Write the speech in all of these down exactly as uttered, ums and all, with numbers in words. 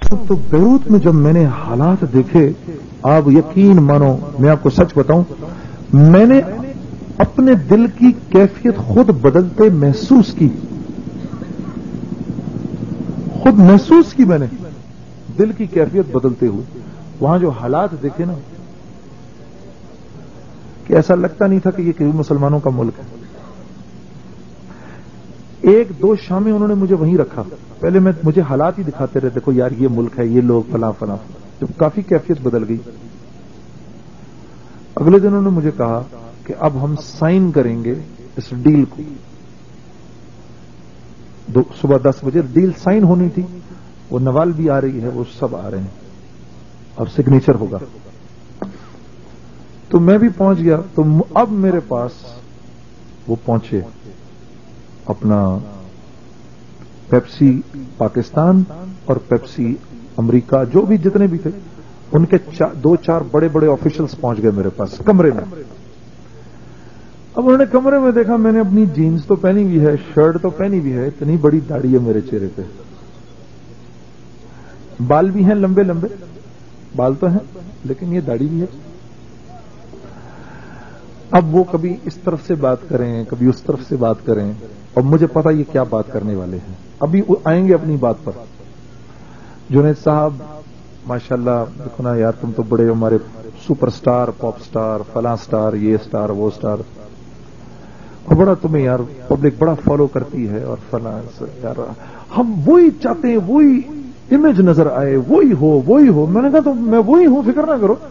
تو بیروت میں جب میں نے حالات دیکھے، آپ یقین مانو میں آپ کو سچ بتاؤں، میں نے اپنے دل کی کیفیت خود بدلتے محسوس کی، خود محسوس کی میں نے دل کی کیفیت بدلتے ہوئے۔ وہاں جو حالات دیکھے نا کہ ایسا لگتا نہیں تھا کہ یہ کئی مسلمانوں کا ملک ہے۔ ایک دو شامیں انہوں نے مجھے وہیں رکھا، پہلے میں مجھے حالات ہی دکھاتے رہے، دیکھو یار یہ ملک ہے، یہ لوگ فلاں فلاں، جب کافی کیفیت بدل گئی۔ اگلے دن انہوں نے مجھے کہا کہ اب ہم سائن کریں گے اس ڈیل کو، دو صبح دس بجے ڈیل سائن ہونی تھی، وہ نوال بھی آ رہی ہے، وہ سب آ رہے ہیں اور سگنیچر ہوگا۔ تو میں بھی پہنچ گیا، تو اب میرے پاس وہ پہنچے اپنا پیپسی پاکستان اور پیپسی امریکہ، جو بھی جتنے بھی تھے ان کے چا دو چار بڑے بڑے آفیشلز پہنچ گئے میرے پاس کمرے میں۔ اب انہوں نے کمرے میں دیکھا، میں نے اپنی جینز تو پہنی ہوئی ہے، شرٹ تو پہنی ہوئی ہے، اتنی بڑی داڑھی ہے میرے چہرے پہ، بال بھی ہیں لمبے لمبے، بال تو ہیں لیکن یہ داڑھی بھی ہے۔ اب وہ کبھی اس طرف سے بات کریں، کبھی اس طرف سے بات کریں، اور مجھے پتا یہ کیا بات کرنے والے ہیں، ابھی آئیں گے اپنی بات پر۔ جنید صاحب ماشاءاللہ، دیکھو نا یار، تم تو بڑے ہمارے سپر سٹار، پاپ سٹار، فلاں سٹار، یہ سٹار وہ سٹار، اور بڑا تمہیں یار پبلک بڑا فالو کرتی ہے، اور فلاں یار ہم وہی چاہتے ہیں، وہی امیج نظر آئے، وہی ہو وہی ہو۔ میں نے کہا تو میں وہی ہوں، فکر نہ کرو،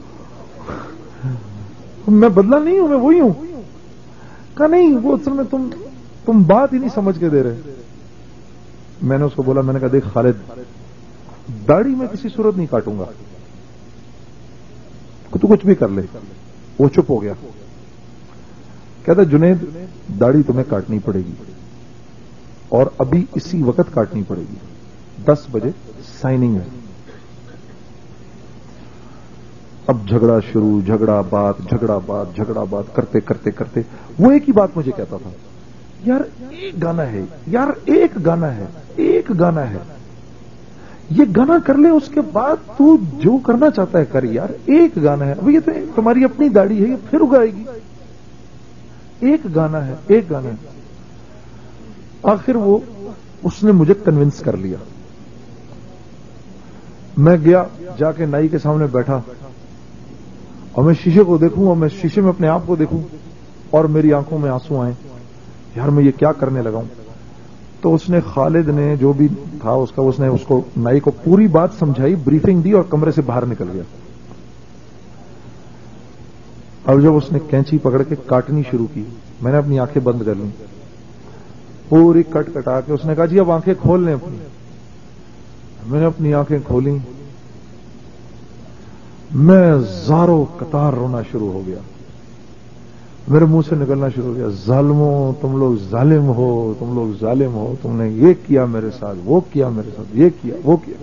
میں بدلا نہیں ہوں، میں وہی ہوں۔ کہا نہیں، وہ اصل میں تم تم بات ہی نہیں سمجھ کے دے رہے۔ میں نے اس کو بولا، میں نے کہا دیکھ خالد، داڑھی میں کسی صورت نہیں کاٹوں گا، تو کچھ بھی کر لے۔ وہ چپ ہو گیا، کہتا جنید داڑھی تمہیں کاٹنی پڑے گی، اور ابھی اسی وقت کاٹنی پڑے گی، دس بجے سائننگ ہے۔ اب جھگڑا شروع، جھگڑا بات جھگڑا بات جھگڑا بات کرتے کرتے کرتے وہ ایک ہی بات مجھے کہتا تھا، یار ایک گانا ہے، یار ایک گانا ہے، ایک گانا ہے، یہ گانا کر لے، اس کے بعد تو جو کرنا چاہتا ہے کر، یار ایک گانا ہے، ابھی یہ تو تمہاری اپنی داڑھی ہے، یہ پھر اگائے گی، ایک گانا ہے، ایک گانا ہے۔ آخر وہ اس نے مجھے کنونس کر لیا۔ میں گیا، جا کے نائی کے سامنے بیٹھا، اور میں شیشے کو دیکھوں، اور میں شیشے میں اپنے آپ کو دیکھوں، اور میری آنکھوں میں آنسو آئیں، یار میں یہ کیا کرنے لگا ہوں۔ تو اس نے، خالد نے جو بھی تھا اس کا، اس نے اس کو نائی کو پوری بات سمجھائی، بریفنگ دی، اور کمرے سے باہر نکل گیا۔ اب جب اس نے کینچی پکڑ کے کاٹنی شروع کی، میں نے اپنی آنکھیں بند کر لیں، پوری کٹ کٹا کے اس نے کہا جی اب آنکھیں کھول لیں اپنی۔ میں نے اپنی آنکھیں کھولیں، میں زاروں قطار رونا شروع ہو گیا، میرے منہ سے نکلنا شروع ہو گیا، ظالموں تم لوگ ظالم ہو، تم لوگ ظالم ہو، تم نے یہ کیا میرے ساتھ، وہ کیا میرے ساتھ، یہ کیا وہ کیا۔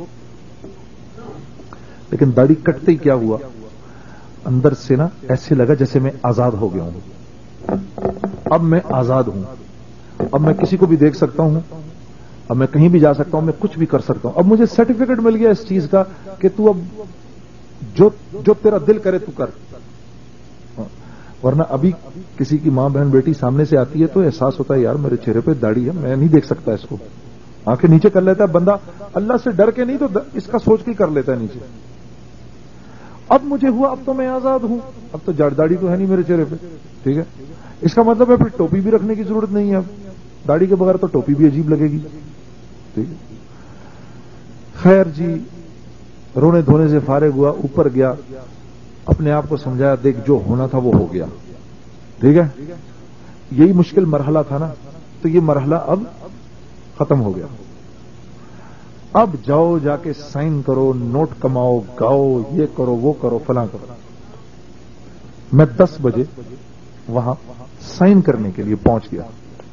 لیکن داڑھی کٹتے ہی کیا ہوا، اندر سے نا ایسے لگا جیسے میں آزاد ہو گیا ہوں، اب میں آزاد ہوں، اب میں کسی کو بھی دیکھ سکتا ہوں، اب میں کہیں بھی جا سکتا ہوں، میں کچھ بھی کر سکتا ہوں۔ اب مجھے سرٹیفکیٹ مل گیا اس چیز کا کہ تو اب جو جو تیرا دل کرے تو کر، ورنہ ابھی کسی کی ماں بہن بیٹی سامنے سے آتی ہے تو احساس ہوتا ہے یار میرے چہرے پہ داڑھی ہے، میں نہیں دیکھ سکتا اس کو، آنکھیں نیچے کر لیتا ہے بندہ، اللہ سے ڈر کے نہیں تو اس کا سوچ کے کر لیتا ہے نیچے۔ اب مجھے ہوا اب تو میں آزاد ہوں، اب تو جڑ داڑھی تو ہے نہیں میرے چہرے پہ، ٹھیک ہے، اس کا مطلب ہے پھر ٹوپی بھی رکھنے کی ضرورت نہیں ہے، اب داڑھی کے بغیر تو ٹوپی بھی عجیب لگے گی، ٹھیک ہے۔ خیر جی، رونے دھونے سے فارغ ہوا، اوپر گیا، اپنے آپ کو سمجھایا دیکھ جو ہونا تھا وہ ہو گیا، ٹھیک ہے، یہی مشکل مرحلہ تھا نا، تو یہ مرحلہ اب ختم ہو گیا، اب جاؤ جا کے سائن کرو، نوٹ کماؤ، گاؤ، یہ کرو وہ کرو فلاں کرو۔ میں دس بجے وہاں سائن کرنے کے لیے پہنچ گیا۔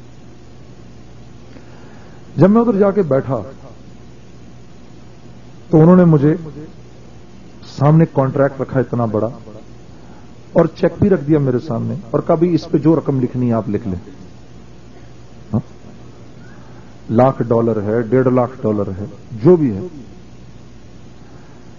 جب میں ادھر جا کے بیٹھا تو انہوں نے مجھے سامنے کانٹریکٹ رکھا اتنا بڑا، اور چیک بھی رکھ دیا میرے سامنے، اور کبھی اس پہ جو رقم لکھنی ہے آپ لکھ لیں، لاکھ ڈالر ہے، ڈیڑھ لاکھ ڈالر ہے، جو بھی ہے،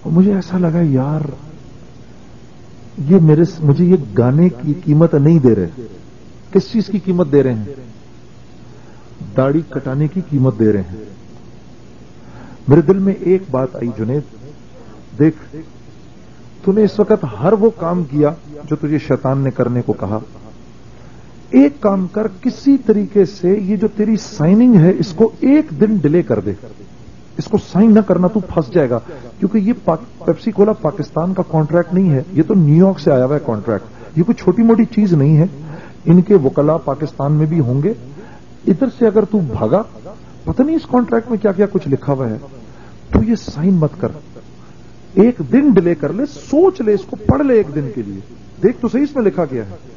और मुझे ऐसा लगा यार ये मेरे मुझे ये गाने की कीमत नहीं दे रहे। किस चीज की कीमत दे रहे हैं? दाढ़ी कटाने की कीमत दे रहे हैं। मेरे दिल में एक बात आई, जुनेद देख, तूने इस वक्त हर वो काम किया जो तुझे शैतान ने करने को कहा। एक काम कर, किसी तरीके से ये जो तेरी साइनिंग है इसको एक दिन डिले कर दे। इसको साइन न करना, तू फंस जाएगा, क्योंकि ये पेप्सी कोला पाकिस्तान का कॉन्ट्रैक्ट नहीं है, ये तो न्यूयॉर्क से आया हुआ है कॉन्ट्रैक्ट। ये कोई छोटी मोटी चीज नहीं है। इनके वकला पाकिस्तान में भी होंगे। इधर से अगर तू भागा, पता नहीं इस कॉन्ट्रैक्ट में क्या क्या कुछ लिखा हुआ है, तू ये साइन मत कर। एक दिन डिले कर ले, सोच ले, इसको पढ़ ले एक दिन के लिए, देख तो सही इसमें लिखा क्या है।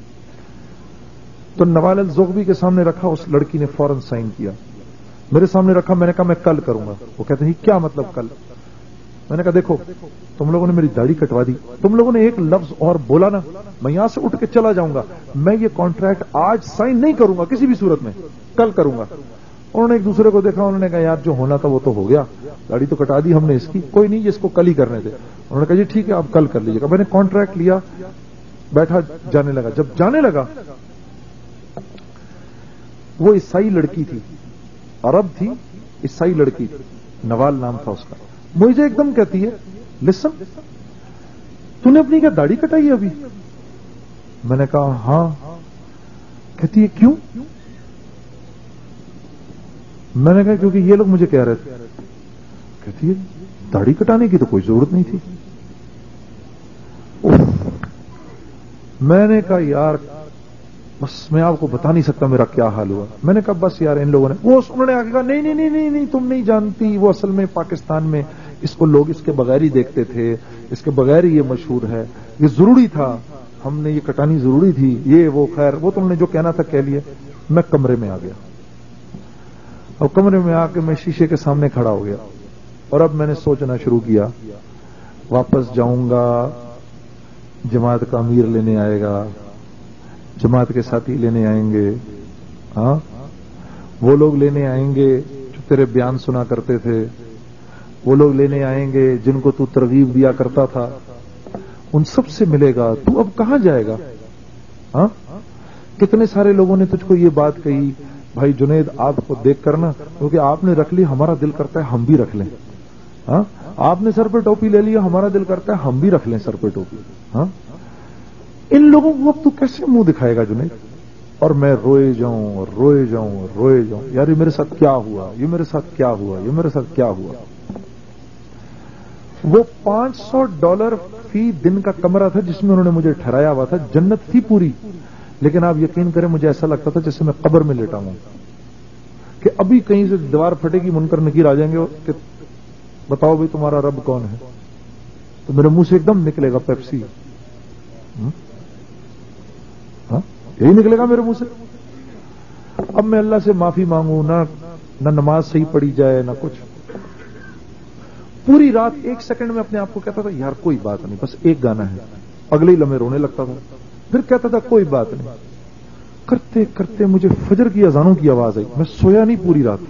तो नवाल अल-ज़ोग़बी के सामने रखा, उस लड़की ने फौरन साइन किया। मेरे सामने रखा, मैंने कहा मैं कल करूंगा। वो कहते हैं क्या मतलब कल? मैंने कहा देखो, तुम लोगों ने मेरी दाढ़ी कटवा दी, तुम लोगों ने एक लफ्ज और बोला ना, मैं यहां से उठ के चला जाऊंगा। मैं ये कॉन्ट्रैक्ट आज साइन नहीं करूंगा किसी भी सूरत में, कल करूंगा। उन्होंने एक दूसरे को देखा, उन्होंने कहा यार जो होना था वो तो हो गया, दाढ़ी तो कटा दी हमने इसकी, कोई नहीं इसको कल ही करने दे। उन्होंने कहा जी ठीक है आप कल कर लीजिएगा। मैंने कॉन्ट्रैक्ट लिया, बैठा, जाने लगा। जब जाने लगा, वो ईसाई लड़की थी, अरब थी, ईसाई लड़की थी, नवाल नाम था उसका। मुझे एकदम कहती है लिसन, तूने अपनी क्या दाढ़ी कटाई है अभी? मैंने कहा हां। कहती है क्यों? मैंने कहा क्योंकि ये लोग मुझे कह रहे थे। कहती है दाढ़ी कटाने की तो कोई जरूरत नहीं थी। मैंने कहा यार बस मैं आपको बता नहीं सकता मेरा क्या हाल हुआ। मैंने कहा बस यार इन लोगों ने, वो उन्होंने आगे कहा नहीं नहीं नहीं नहीं नहीं तुम नहीं जानती, वो असल में पाकिस्तान में इसको लोग इसके बगैर ही देखते थे, इसके बगैर ही ये मशहूर है, ये जरूरी था, हमने ये कटानी जरूरी थी, ये वो। खैर वो तुमने जो कहना था कह लिया। मैं कमरे में आ गया, और कमरे में आके मैं शीशे के सामने खड़ा हो गया, और अब मैंने सोचना शुरू किया, वापस जाऊंगा, जमात का अमीर लेने आएगा, जमात के साथी लेने आएंगे, हाँ वो लोग लेने आएंगे जो तेरे बयान सुना करते थे, वो लोग लेने आएंगे जिनको तू तरगीब दिया करता था, उन सब से मिलेगा। तू अब कहां जाएगा? हाँ कितने सारे लोगों ने तुझको ये बात कही, भाई जुनेद आपको देख कर ना, क्योंकि आपने रख ली, हमारा दिल करता है हम भी रख लें। हाँ आपने सर पे टोपी ले लिया, हमारा दिल करता है हम भी रख लें सर पे टोपी। हाँ इन लोगों को अब तू कैसे मुंह दिखाएगा जुनेद? और मैं रोए जाऊं और रोए जाऊं और रोए जाऊं, यार ये मेरे साथ क्या हुआ, ये मेरे साथ क्या हुआ, ये मेरे साथ क्या हुआ। वो पांच सौ डॉलर फी दिन का कमरा था जिसमें उन्होंने मुझे ठहराया हुआ था, जन्नत थी पूरी, लेकिन आप यकीन करें मुझे ऐसा लगता था जैसे मैं कब्र में लेटा हूं, कि अभी कहीं से दीवार फटेगी, मुनकर नकीर आ जाएंगे कि बताओ भाई तुम्हारा रब कौन है, तो मेरे मुंह से एकदम निकलेगा पेप्सी। हाँ यही निकलेगा मेरे मुंह से। अब मैं अल्लाह से माफी मांगू, ना ना नमाज सही पढ़ी जाए ना कुछ। पूरी रात एक सेकंड में अपने आप को कहता था यार कोई बात नहीं, बस एक गाना है, अगले ही लम्हे रोने लगता था, फिर कहता था कोई बात नहीं। करते करते मुझे फजर की अजानों की आवाज आई, मैं सोया नहीं पूरी रात।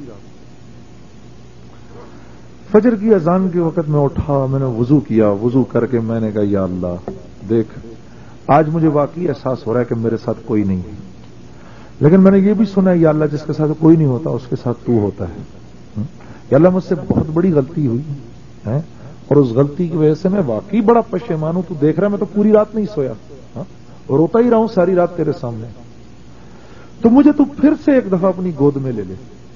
फजर की अजान के वक्त मैं उठा, मैंने वुजू किया, वुजू करके मैंने कहा या अल्लाह देख आज मुझे वाकई एहसास हो रहा है कि मेरे साथ कोई नहीं है, लेकिन मैंने ये भी सुना है या अल्लाह जिसके साथ कोई नहीं होता उसके साथ तू होता है। या अल्लाह मुझसे बहुत बड़ी गलती हुई है, और उस गलती की वजह से मैं वाकई बड़ा पशेमान हूं। तू देख रहा है मैं तो पूरी रात नहीं सोया, हा? और रोता ही रहा हूं सारी रात तेरे सामने, तो मुझे तू फिर से एक दफा अपनी गोद में ले ले।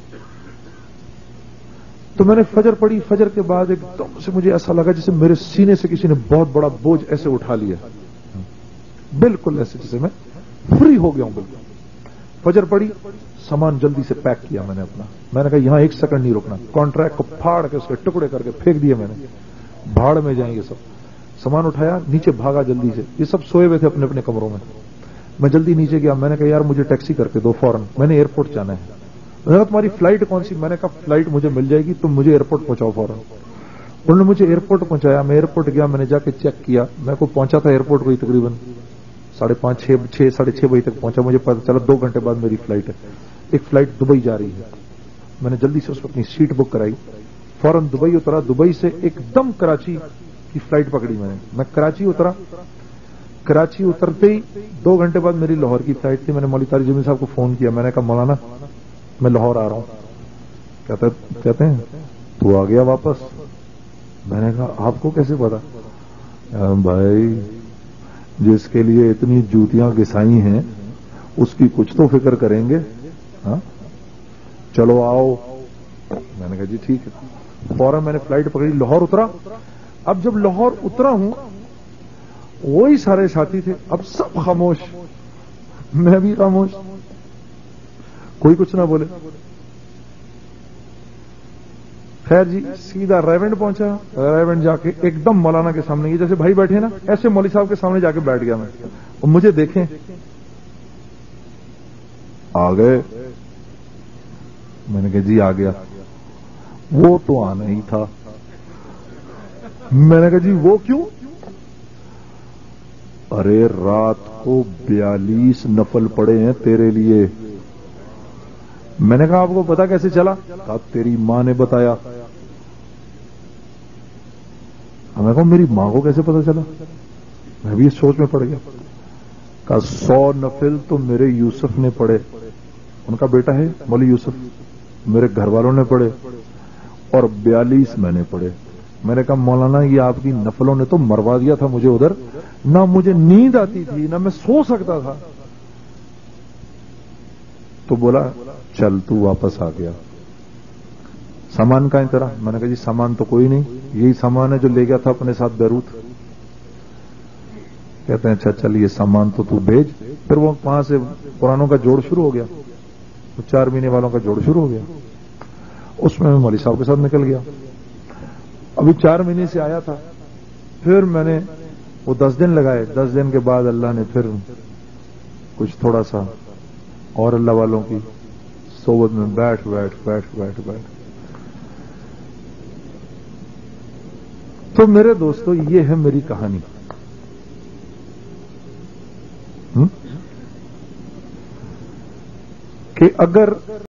तो मैंने फजर पढ़ी, फजर के बाद एकदम से मुझे ऐसा लगा जैसे मेरे सीने से किसी ने बहुत बड़ा बोझ ऐसे उठा लिया, बिल्कुल ऐसे जैसे मैं फ्री हो गया हूं बिल्कुल। फजर पड़ी, सामान जल्दी से पैक किया मैंने अपना, मैंने कहा यहां एक सेकंड नहीं रुकना, कॉन्ट्रैक्ट को फाड़ के उसके टुकड़े करके फेंक दिए मैंने, भाड़ में जाएंगे सब। सामान उठाया, नीचे भागा जल्दी से, ये सब सोए हुए थे अपने अपने कमरों में। मैं जल्दी नीचे गया, मैंने कहा यार मुझे टैक्सी करके दो फौरन, मैंने एयरपोर्ट जाना है। मैंने कहा तुम्हारी फ्लाइट कौन सी? मैंने कहा फ्लाइट मुझे मिल जाएगी, तुम मुझे एयरपोर्ट पहुंचाओ फौरन। उन्होंने मुझे एयरपोर्ट पहुंचाया, मैं एयरपोर्ट गया, मैंने जाके चेक किया, मैं को पहुंचा था एयरपोर्ट कोई तकरीबन साढ़े पांच छह छह साढ़े छह बजे तक पहुंचा। मुझे पता चला दो घंटे बाद मेरी फ्लाइट है, एक फ्लाइट दुबई जा रही है। मैंने जल्दी से उसको अपनी सीट बुक कराई, फौरन दुबई उतरा। दुबई से एकदम कराची की फ्लाइट पकड़ी मैंने। मैं कराची उतरा। कराची उतरते ही दो घंटे बाद मेरी लाहौर की फ्लाइट थी। मैंने मौलवी तारिक जमील साहब को फोन किया। मैंने कहा मौलाना मैं लाहौर आ रहा हूं। कहते कहते हैं तू आ गया वापस। मैंने कहा आपको कैसे पता? भाई जिसके लिए इतनी जूतियां घिसाई हैं उसकी कुछ तो फिक्र करेंगे। हाँ चलो आओ। मैंने कहा जी ठीक है। फौरन मैंने फ्लाइट पकड़ी, लाहौर उतरा। अब जब लाहौर उतरा हूं वही सारे साथी थे, अब सब खामोश, मैं भी खामोश, कोई कुछ ना बोले। खैर जी सीधा रेवेंट पहुंचा। रेवेंट जाके एकदम मौलाना के सामने, ये जैसे भाई बैठे ना ऐसे मौलवी साहब के सामने जाके बैठ गया मैं। और मुझे देखें आ गए। मैंने कहा जी आ गया। वो तो आना ही था। मैंने कहा जी वो क्यों? अरे रात को बयालीस नफल पड़े हैं तेरे लिए। मैंने कहा आपको पता कैसे चला? कहा तेरी मां ने बताया। मैंने कहा मेरी मां को कैसे पता चला? मैं भी इस सोच में पड़ गया। कहा सौ नफिल तो मेरे यूसुफ ने पढ़े, उनका बेटा है मौलवी यूसुफ, मेरे घर वालों ने पढ़े और बयालीस मैंने पढ़े। मैंने कहा मौलाना ये आपकी नफलों ने तो मरवा दिया था मुझे उधर, ना मुझे नींद आती थी ना मैं सो सकता था। तो बोला चल तू वापस आ गया। सामान का है तेरा? मैंने कहा जी सामान तो कोई नहीं, यही सामान है जो ले गया था अपने साथ बैरूत। कहते हैं अच्छा चल ये सामान तो तू भेज। फिर वो वहां से पुरानों का जोड़ शुरू हो गया, तो चार महीने वालों का जोड़ शुरू हो गया। उसमें मैं मौलवी साहब के साथ निकल गया। अभी चार महीने से आया था, फिर मैंने वो दस दिन लगाए। दस दिन के बाद अल्लाह ने फिर कुछ थोड़ा सा और अल्लाह वालों की सोबत में बैठ बैठ बैठ बैठ बैठ तो मेरे दोस्तों ये है मेरी कहानी। हुँ? कि अगर